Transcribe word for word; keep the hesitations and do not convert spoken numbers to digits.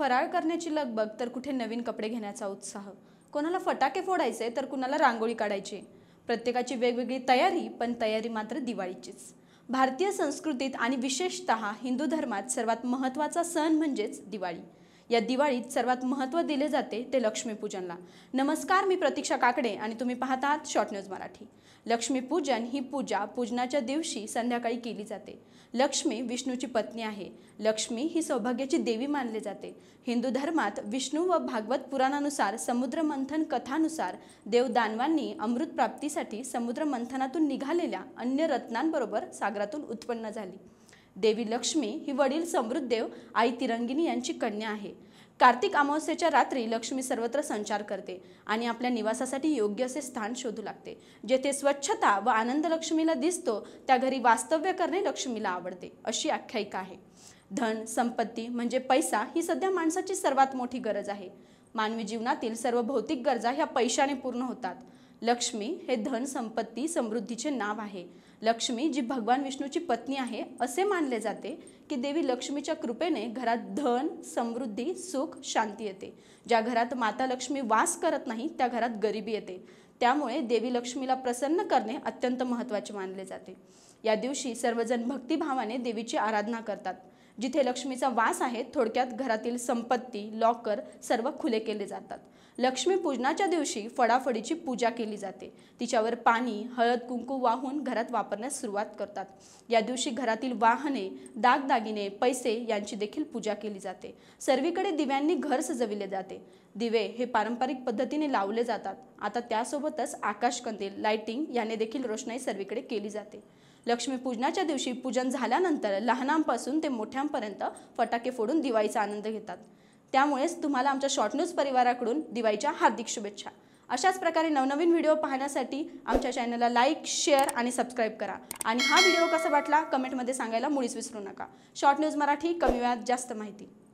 फराळ करण्याची लगबग तर कुठे नवीन कपडे घेण्याचा उत्साह, कोणाला फटाके फोडायचे तर कुणाला रांगोळी काढायची। प्रत्येकाची वेगवेगळी तयारी, पण तयारी मात्र दिवाळीचीच। भारतीय संस्कृतीत आणि विशेषतः हिंदू धर्मात सर्वात महत्त्वाचा सण म्हणजेच दिवाळी। या दिवाळीत सर्वात महत्त्व दिले जाते ते लक्ष्मीपूजनला। नमस्कार, मी प्रतीक्षा काकडे आणि तुम्ही पाहत आहात शॉर्ट न्यूज मराठी। लक्ष्मीपूजन ही पूजा पूजनाच्या दिवशी संध्याकाळी केली जाते। लक्ष्मी विष्णूची पत्नी आहे। लक्ष्मी ही सौभाग्याची देवी मानली जाते। हिंदू धर्मात विष्णू व भागवत पुराणानुसार समुद्र मंथन कथानुसार देव दानवांनी अमृत प्राप्तीसाठी समुद्र मंथनातून निघालेल्या अन्य रत्नांबरोबर सागरातून उत्पन्न झाली। देवी लक्ष्मी ही वडील समृद्धदेव आई तिरंगिनी यांची कन्या आहे। कार्तिक अमावस्येच्या रात्री लक्ष्मी सर्वत्र संचार करते आणि आपल्या निवासासाठी योग्य असे स्थान शोधू लागते। जेथे स्वच्छता व आनंद लक्ष्मीला दिसतो त्या घरी वास्तव्य करणे लक्ष्मीला आवडते, अशी आख्यायिका आहे। धन संपत्ती म्हणजे पैसा ही सध्या माणसाची सर्वात मोठी गरज आहे। मानवी जीवनातील सर्व भौतिक गरजा ह्या पैशाने पूर्ण होतात। लक्ष्मी हे धन संपत्ती समृद्धीचे नाव आहे। लक्ष्मी जी भगवान विष्णूची पत्नी आहे असे मानले जाते की देवी लक्ष्मीच्या कृपेने घरात धन समृद्धी सुख शांती येते। ज्या घरात माता लक्ष्मी वास करत नाही त्या घरात गरिबी येते। त्यामुळे देवी लक्ष्मीला प्रसन्न करणे अत्यंत महत्त्वाचे मानले जाते। या दिवशी सर्वजण भक्तिभावाने देवीची आराधना करतात। जिथे लक्ष्मीचा वास आहे थोडक्यात घरातील संपत्ती लॉकर सर्व खुले केले जातात। लक्ष्मी पूजनाच्या दिवशी फडाफडीची पूजा केली जाते। तिच्यावर पाणी हळद कुंकू वाहून घरात वापरण्यास सुरुवात करतात। या दिवशी घरातील वाहने दागदागिने पैसे यांची देखील पूजा केली जाते। सर्वीकडे दिव्यांनी घर सजविले जाते। दिवे हे पारंपरिक पद्धतीने लावले जातात। आता त्यासोबतच आकाशकंदील लाइटिंग याने देखील रोषणाई सर्वीकडे केली जाते। लक्ष्मी पूजनाच्या दिवशी पूजन झाल्यानंतर लहानांपासून ते मोठ्यांपर्यंत फटाके फोडून दिवाळीचा आनंद घेतात। त्यामुळेच तुम्हाला आमच्या शॉर्ट न्यूज परिवाराकडून दिवाळीच्या हार्दिक शुभेच्छा। अशाच प्रकारे नवनवीन व्हिडिओ पाहण्यासाठी आमच्या चॅनलला लाईक शेअर आणि सबस्क्राईब करा आणि हा व्हिडिओ कसा वाटला कमेंटमध्ये सांगायला मुळीच विसरू नका। शॉर्ट न्यूज मराठी, कमी वेळात जास्त माहिती।